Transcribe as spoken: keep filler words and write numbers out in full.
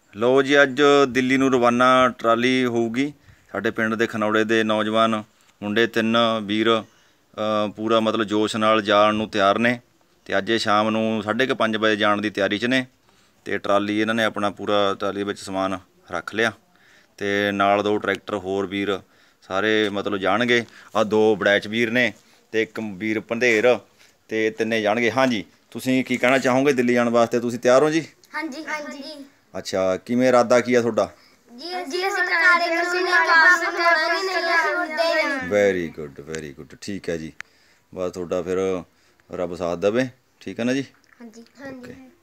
लो जी अज दिल्ली नूं रवाना ट्राली होऊगी। साडे पिंड दे खनौड़े दे नौजवान मुंडे तिन वीर पूरा मतलब जोश नाल जाण नूं तैयार ने ते अज शाम नूं साढ़े क पंज बजे जाण दी तैयारी च ने ते ट्राली इन्हां ने अपना पूरा ट्राली विच समान रख लिया ते नाल दो ट्रैक्टर होर वीर सारे मतलब जाणगे। आ दो बड़ैच वीर ने ते एक वीर पंधेर ते तिन्ने जाणगे। हाँ जी तुसीं की कहना चाहोगे दिल्ली जाण वास्ते? तुसीं तैयार हो जी? हाँ जी हाँ जी। अच्छा किवें इरादा की है तुहाडा? वेरी गुड वेरी गुड ठीक है जी। बस तुहाडा फिर रब साथ देवे। ठीक है ना जी? हाँ जी हाँ जी।